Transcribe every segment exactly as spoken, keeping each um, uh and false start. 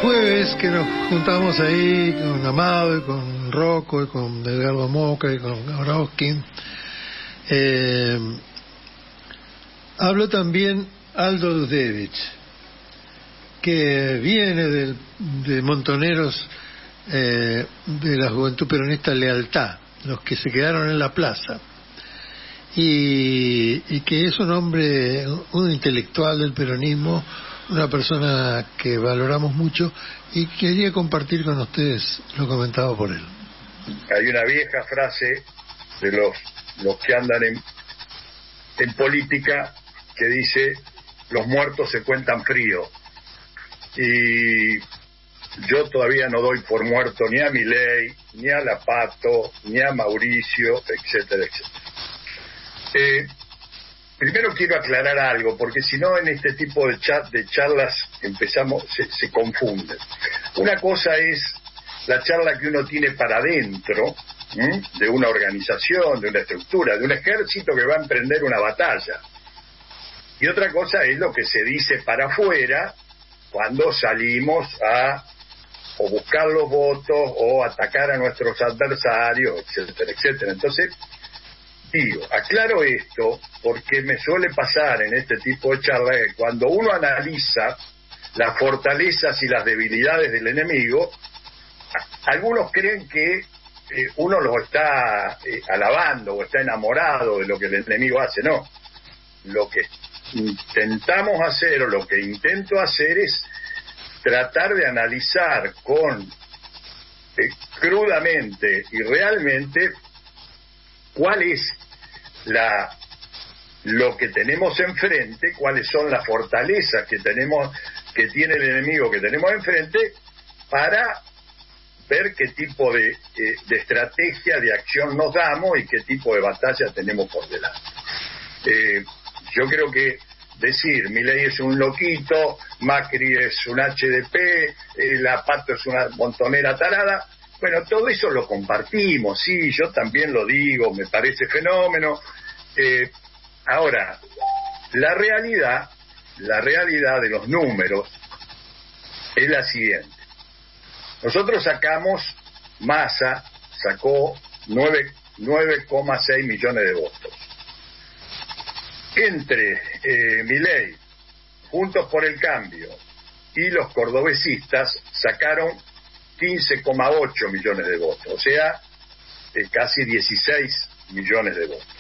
jueves que nos juntamos ahí con Amado y con Rocco y con Edgardo Moca y con Gabrowski, eh, habló también Aldo Dudevich, que viene del, de Montoneros eh, de la Juventud Peronista Lealtad, los que se quedaron en la plaza, y, y que es un hombre, un intelectual del peronismo, una persona que valoramos mucho, y quería compartir con ustedes lo comentado por él. Hay una vieja frase de los, los que andan en, en política que dice: los muertos se cuentan frío. Y yo todavía no doy por muerto ni a Milei, ni a Lapato, ni a Mauricio, etcétera, etcétera. Eh, Primero quiero aclarar algo, porque si no en este tipo de chat, de charlas empezamos, se, se confunden. Una cosa es la charla que uno tiene para adentro, ¿m? de una organización, de una estructura, de un ejército que va a emprender una batalla. Y otra cosa es lo que se dice para afuera cuando salimos a o buscar los votos o atacar a nuestros adversarios, etcétera, etcétera. Entonces, digo, aclaro esto porque me suele pasar en este tipo de charlas que cuando uno analiza las fortalezas y las debilidades del enemigo, algunos creen que eh, uno los está eh, alabando o está enamorado de lo que el enemigo hace. No, lo que intentamos hacer o lo que intento hacer es tratar de analizar con eh, crudamente y realmente cuál es la lo que tenemos enfrente, cuáles son las fortalezas que tenemos, que tiene el enemigo que tenemos enfrente, para ver qué tipo de, eh, de estrategia, de acción nos damos y qué tipo de batalla tenemos por delante. Eh, yo creo que decir Milei es un loquito, Macri es un H D P, eh, Lapato es una montonera tarada, bueno, todo eso lo compartimos, sí, yo también lo digo, me parece fenómeno. Eh, ahora, la realidad, la realidad de los números es la siguiente. Nosotros sacamos, Massa sacó nueve coma seis millones de votos. Entre eh, Milei, Juntos por el Cambio y los cordobesistas sacaron quince coma ocho millones de votos, o sea, eh, casi dieciséis millones de votos.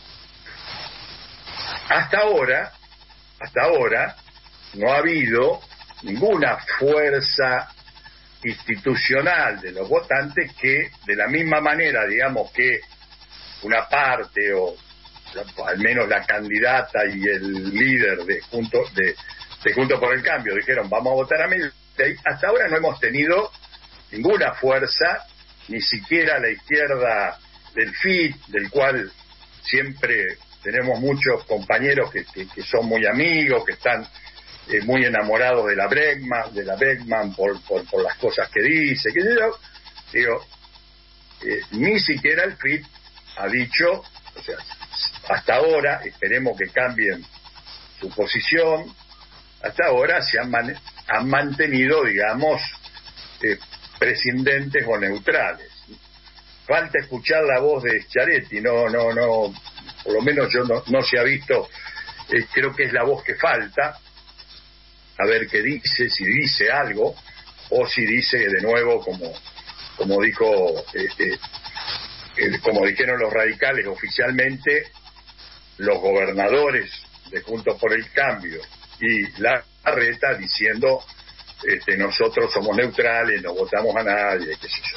Hasta ahora, hasta ahora, no ha habido ninguna fuerza institucional de los votantes que, de la misma manera, digamos, que una parte o la, al menos la candidata y el líder de Juntos de, de Juntos por el Cambio dijeron vamos a votar a Milei, hasta ahora no hemos tenido ninguna fuerza, ni siquiera la izquierda del F I T, del cual siempre tenemos muchos compañeros que, que, que son muy amigos, que están eh, muy enamorados de la Bregman, de la Bregman por, por, por las cosas que dice, que yo digo, eh, ni siquiera el F I T ha dicho, o sea, hasta ahora, esperemos que cambien su posición, hasta ahora se han, man, han mantenido, digamos, eh, prescindentes o neutrales. Falta escuchar la voz de Schiaretti, no, no, no, por lo menos yo no, no se ha visto, eh, creo que es la voz que falta, a ver qué dice, si dice algo, o si dice de nuevo, como, como dijo, este, eh, como dijeron los radicales oficialmente, los gobernadores de Juntos por el Cambio y Larreta diciendo este, nosotros somos neutrales, no votamos a nadie, qué sé yo.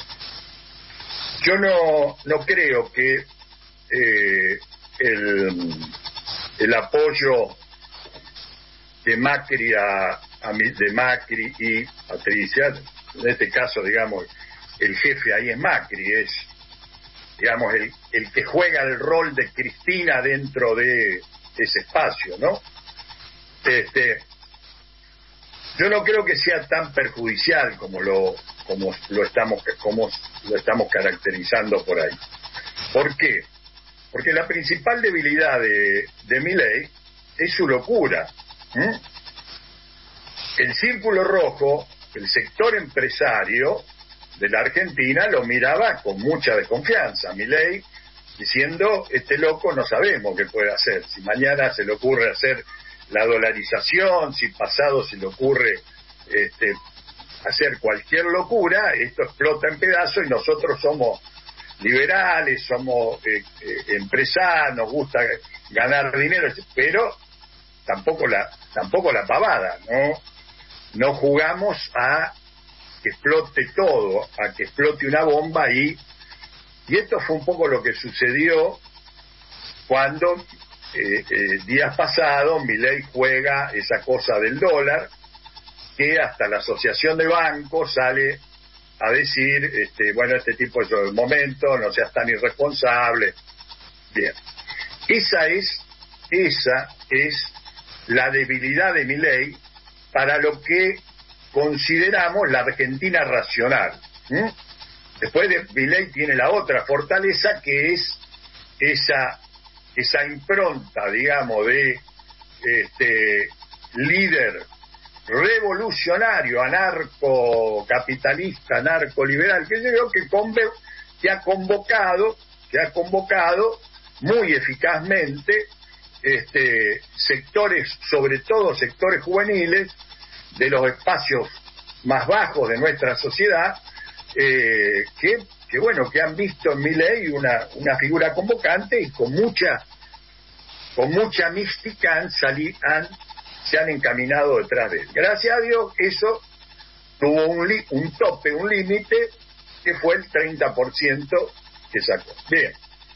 Yo no, no creo que eh, el, el apoyo de Macri a, a de Macri y Patricia, en este caso, digamos, el jefe ahí es Macri, es, digamos, el, el que juega el rol de Cristina dentro de ese espacio, ¿no? Este, yo no creo que sea tan perjudicial como lo como lo estamos como lo estamos caracterizando por ahí. ¿Por qué? Porque la principal debilidad de, de Milei es su locura. ¿Mm? El círculo rojo el sector empresario de la Argentina lo miraba con mucha desconfianza. Milei diciendo, este loco no sabemos qué puede hacer. Si mañana se le ocurre hacer la dolarización, si pasado se le ocurre este, hacer cualquier locura, esto explota en pedazos y nosotros somos liberales, somos eh, eh, empresarios, nos gusta ganar dinero, pero tampoco la tampoco la pavada, no no jugamos a que explote todo, a que explote una bomba y y esto fue un poco lo que sucedió cuando eh, eh, días pasados Milei juega esa cosa del dólar, que hasta la asociación de bancos sale a decir, este, bueno, este tipo es el momento, no seas tan irresponsable. Bien, esa es esa es la debilidad de Milei para lo que consideramos la Argentina racional. ¿Mm? Después de Milei tiene la otra fortaleza, que es esa esa impronta, digamos, de este líder revolucionario, anarcocapitalista, anarcoliberal, que yo creo que, conve, que ha convocado, que ha convocado muy eficazmente este, sectores, sobre todo sectores juveniles, de los espacios más bajos de nuestra sociedad, eh, que, que bueno, que han visto en Milei una, una figura convocante y con mucha, con mucha mística han salido, han se han encaminado detrás de él. Gracias a Dios, eso tuvo un, li, un tope, un límite, que fue el treinta por ciento que sacó. Bien.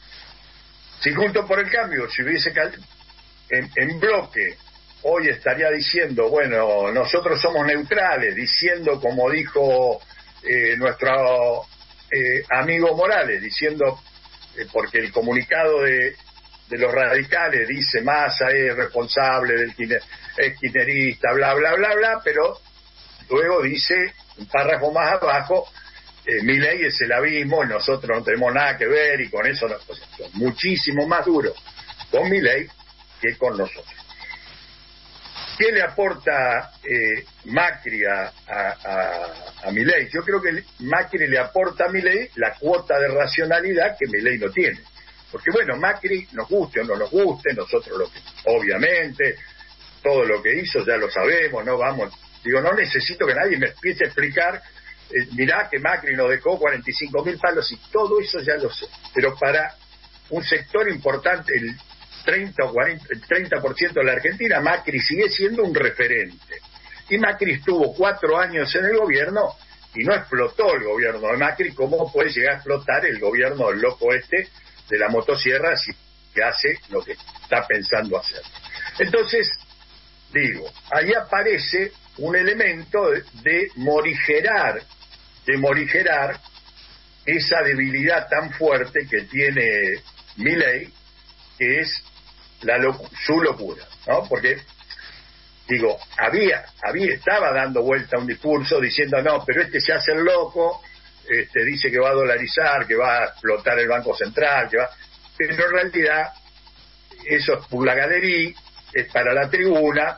Si Juntos por el Cambio, si hubiese cal... en, en bloque, hoy estaría diciendo, bueno, nosotros somos neutrales, diciendo, como dijo eh, nuestro eh, amigo Morales, diciendo, eh, porque el comunicado de de los radicales dice Massa es responsable del kine, es kirchnerista, bla, bla, bla, bla, pero luego dice, un párrafo más abajo, eh, Milei es el abismo, nosotros no tenemos nada que ver, y con eso nos, o sea, son muchísimo más duros con Milei que con nosotros. ¿Qué le aporta eh, Macri a, a, a, a Milei? Yo creo que Macri le aporta a Milei la cuota de racionalidad que Milei no tiene. Porque bueno, Macri, nos guste o no nos guste, nosotros lo que, obviamente, todo lo que hizo ya lo sabemos, no vamos, digo, no necesito que nadie me empiece a explicar, eh, mirá que Macri nos dejó cuarenta y cinco mil palos y todo eso ya lo sé, pero para un sector importante, el treinta o cuarenta, el treinta por ciento de la Argentina, Macri sigue siendo un referente. Y Macri estuvo cuatro años en el gobierno y no explotó el gobierno de Macri. ¿Cómo puede llegar a explotar el gobierno del loco este de la motosierra si que hace lo que está pensando hacer? Entonces, digo, ahí aparece un elemento de, de morigerar, de morigerar esa debilidad tan fuerte que tiene Milei, que es la locu- su locura, ¿no? Porque, digo, había, había, estaba dando vuelta un discurso diciendo, no, pero este se hace el loco, Este, dice que va a dolarizar, que va a explotar el Banco Central, que va... pero en realidad eso es por la galería, es para la tribuna,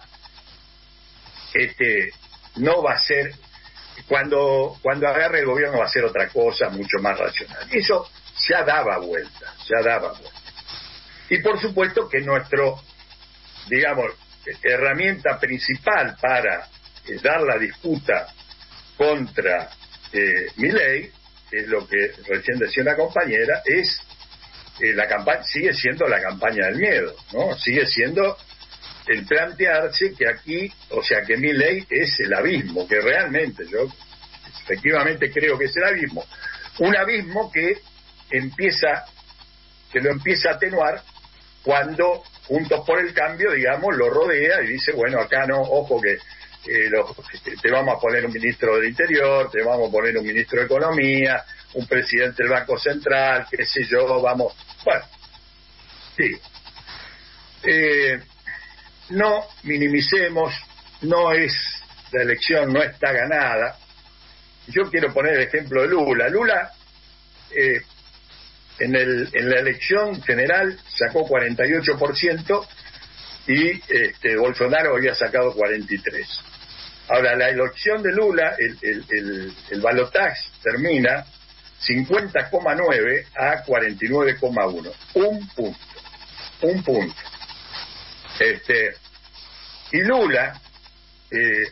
este, no va a ser, cuando, cuando agarre el gobierno va a ser otra cosa mucho más racional. Eso ya daba vuelta, ya daba vuelta. Y por supuesto que nuestro, digamos, herramienta principal para eh, dar la disputa contra Eh, Milei, es lo que recién decía una compañera, es eh, la campaña, sigue siendo la campaña del miedo, ¿no? Sigue siendo el plantearse que aquí, o sea, que Milei es el abismo, que realmente yo efectivamente creo que es el abismo, un abismo que empieza, que lo empieza a atenuar cuando Juntos por el Cambio, digamos, lo rodea y dice, bueno, acá no, ojo que Eh, lo, te vamos a poner un ministro del Interior, te vamos a poner un ministro de Economía, un presidente del Banco Central, qué sé yo, vamos, bueno, sí. Eh, no minimicemos, no es, la elección no está ganada. Yo quiero poner el ejemplo de Lula. Lula, eh, en, el, en la elección general sacó cuarenta y ocho por ciento y este, Bolsonaro había sacado cuarenta y tres por ciento. Ahora, la elección de Lula, el, el, el, el balotaje termina cincuenta coma nueve a cuarenta y nueve coma uno. Un punto. Un punto. Este, y Lula eh,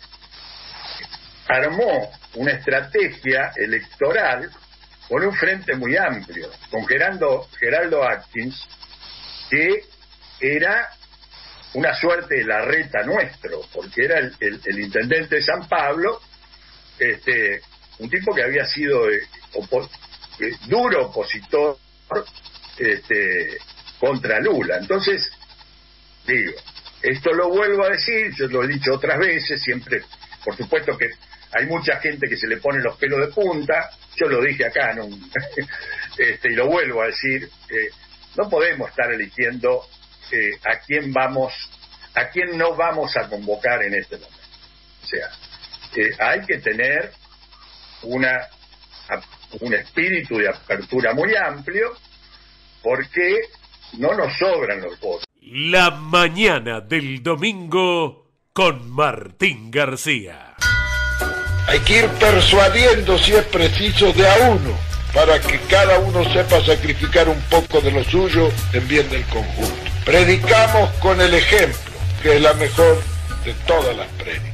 armó una estrategia electoral con un frente muy amplio, con Geraldo, Geraldo Atkins, que era una suerte de Larreta nuestro, porque era el, el, el intendente de San Pablo, este, un tipo que había sido eh, opo eh, duro opositor este, contra Lula. Entonces, digo, esto lo vuelvo a decir, yo lo he dicho otras veces, siempre, por supuesto que hay mucha gente que se le pone los pelos de punta, yo lo dije acá, ¿no? este, y lo vuelvo a decir, eh, no podemos estar eligiendo eh, a quién vamos, a quién no vamos a convocar en este momento. O sea, eh, hay que tener una un espíritu de apertura muy amplio, porque no nos sobran los votos. La mañana del domingo con Martín García. Hay que ir persuadiendo, si es preciso, de a uno, para que cada uno sepa sacrificar un poco de lo suyo en bien del conjunto. Predicamos con el ejemplo, que es la mejor de todas las prédicas.